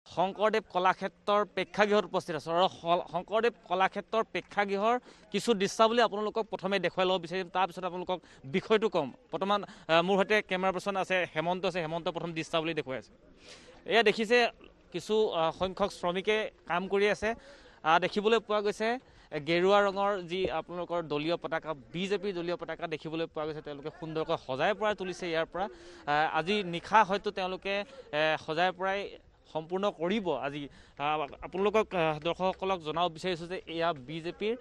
শংকৰদেৱ কলাক্ষেত্ৰৰ প্ৰেক্ষাগৃহত উপস্থিত আছোঁ আৰু শংকৰদেৱ কলাক্ষেত্ৰৰ প্ৰেক্ষাগৃহৰ কিছু দৃশ্যাৱলী আপোনালোকক প্ৰথমে দেখুৱাই ল'ব বিচাৰিম, তাৰপিছত আপোনালোকক বিষয়টো ক'ম। বৰ্তমান মোৰ সৈতে কেমেৰা পাৰ্চন আছে, হেমন্ত আছে, হেমন্ত প্ৰথম দৃশ্যাৱলী দেখুৱাই আছে। এয়া দেখিছে কিছু সংখ্যক শ্ৰমিকে কাম কৰি আছে। দেখিবলৈ পোৱা গৈছে গেৰুৱা ৰঙৰ যি আপোনালোকৰ দলীয় পতাকা, বিজেপিৰ দলীয় পতাকা দেখিবলৈ পোৱা গৈছে। তেওঁলোকে সুন্দৰকৈ সজাই পৰাই তুলিছে। ইয়াৰ পৰা আজি নিশা হয়তো তেওঁলোকে সজাই পৰাই সম্পূৰ্ণ কৰিব। আজি আপোনালোকক দৰ্শকসকলক জনাব বিচাৰিছোঁ যে এয়া বিজেপিৰ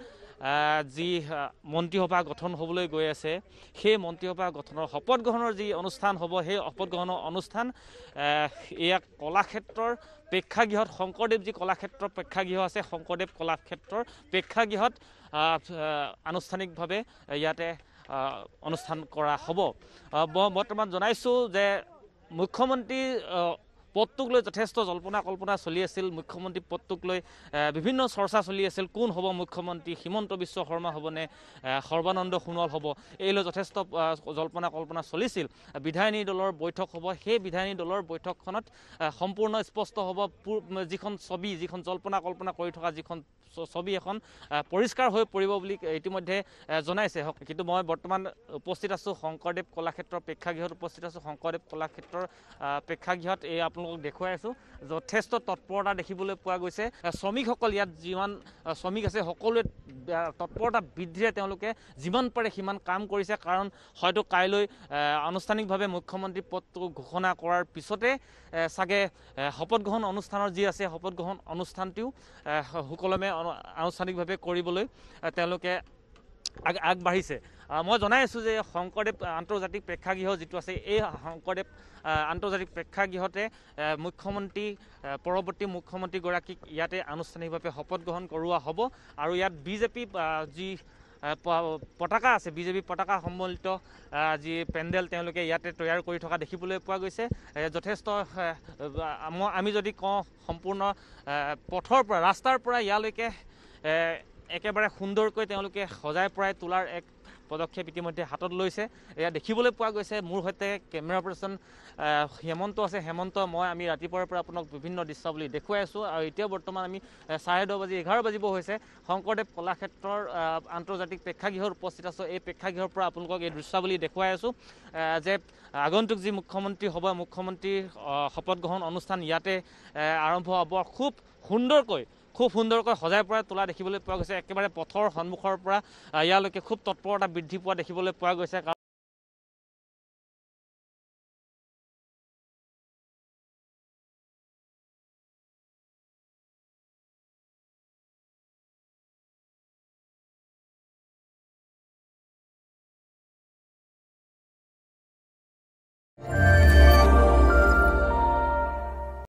যি মন্ত্ৰীসভা গঠন হ'বলৈ গৈ আছে, সেই মন্ত্ৰীসভা গঠনৰ শপত গ্ৰহণৰ যি অনুষ্ঠান হ'ব, সেই শপত গ্ৰহণৰ অনুষ্ঠান এয়া কলাক্ষেত্ৰৰ প্ৰেক্ষাগৃহত, শংকৰদেৱ যি কলাক্ষেত্ৰৰ প্ৰেক্ষাগৃহ আছে, শংকৰদেৱ কলাক্ষেত্ৰৰ প্ৰেক্ষাগৃহত আনুষ্ঠানিকভাৱে ইয়াতে অনুষ্ঠান কৰা হ'ব। বৰ্তমান জনাইছোঁ যে মুখ্যমন্ত্ৰী পদটোক লৈ যথেষ্ট জল্পনা কল্পনা চলি আছিল। মুখ্যমন্ত্ৰী পদটোক লৈ বিভিন্ন চৰ্চা চলি আছিল। কোন হ'ব মুখ্যমন্ত্ৰী? হিমন্ত বিশ্ব শৰ্মা হ'বনে সৰ্বানন্দ সোণোৱাল হ'ব? এই লৈ যথেষ্ট জল্পনা কল্পনা চলিছিল। বিধায়িনী দলৰ বৈঠক হ'ব। সেই বিধায়িনী দলৰ বৈঠকখনত সম্পূৰ্ণ স্পষ্ট হ'ব। যিখন ছবি, যিখন জল্পনা কল্পনা কৰি থকা যিখন ছবি, এখন পৰিষ্কাৰ হৈ পৰিব বুলি ইতিমধ্যে জনাইছে। কিন্তু মই বৰ্তমান উপস্থিত আছোঁ শংকৰদেৱ কলাক্ষেত্ৰৰ প্ৰেক্ষাগৃহত উপস্থিত আছোঁ। শংকৰদেৱ কলাক্ষেত্ৰৰ প্ৰেক্ষাগৃহত এই আপোনালোকক দেখুৱাই আছোঁ। যথেষ্ট তৎপৰতা দেখিবলৈ পোৱা গৈছে। শ্ৰমিকসকল, ইয়াত যিমান শ্ৰমিক আছে সকলোৱে তৎপৰতা বৃদ্ধিৰে তেওঁলোকে যিমান পাৰে সিমান কাম কৰিছে। কাৰণ হয়তো কাইলৈ আনুষ্ঠানিকভাৱে মুখ্যমন্ত্ৰী পদটো ঘোষণা কৰাৰ পিছতে চাগে শপত গ্ৰহণ অনুষ্ঠানৰ যি আছে, শপত গ্ৰহণ অনুষ্ঠানটিও সুকলমে আনুষ্ঠানিকভাৱে কৰিবলৈ তেওঁলোকে আগবাঢ়িছে। মই জনাই আছোঁ যে শংকৰদেৱ আন্তৰ্জাতিক প্ৰেক্ষাগৃহ যিটো আছে, এই শংকৰদেৱ আন্তৰ্জাতিক প্ৰেক্ষাগৃহতে মুখ্যমন্ত্ৰী, পৰৱৰ্তী মুখ্যমন্ত্ৰীগৰাকীক ইয়াতে আনুষ্ঠানিকভাৱে শপত গ্ৰহণ কৰোৱা হ'ব। আৰু ইয়াত বিজেপি যি পতাকা আছে, বিজেপি পতাকা সম্বলিত যি পেণ্ডেল তেওঁলোকে ইয়াতে তৈয়াৰ কৰি থকা দেখিবলৈ পোৱা গৈছে। যথেষ্ট আমি যদি কওঁ সম্পূৰ্ণ পথৰ পৰা, ৰাস্তাৰ পৰা ইয়ালৈকে একেবাৰে সুন্দৰকৈ তেওঁলোকে সজাই পৰাই তোলাৰ এক পদক্ষেপ ইতিমধ্যে হাতত লৈছে। এয়া দেখিবলৈ পোৱা গৈছে। মোৰ সৈতে কেমেৰা পাৰ্চন হেমন্ত আছে। হেমন্ত, আমি ৰাতিপুৱাৰ পৰা আপোনাক বিভিন্ন দৃশ্যাৱলী দেখুৱাই আছোঁ। আৰু এতিয়া বৰ্তমান আমি 10:30 বাজিব হৈছে। শংকৰদেৱ কলাক্ষেত্ৰৰ আন্তৰ্জাতিক প্ৰেক্ষাগৃহত উপস্থিত আছোঁ। এই প্ৰেক্ষাগৃহৰ পৰা আপোনালোকক এই দৃশ্যাৱলী দেখুৱাই আছোঁ যে আগন্তুক যি মুখ্যমন্ত্ৰী হ'ব, মুখ্যমন্ত্ৰীৰ শপত গ্ৰহণ অনুষ্ঠান ইয়াতে আৰম্ভ হ'ব। খুব সুন্দৰকৈ সজাই পৰাই তোলা দেখিবলৈ পোৱা গৈছে। একেবাৰে পথৰ সন্মুখৰ পৰা ইয়ালৈকে খুব তৎপৰতা বৃদ্ধি পোৱা দেখিবলৈ পোৱা গৈছে।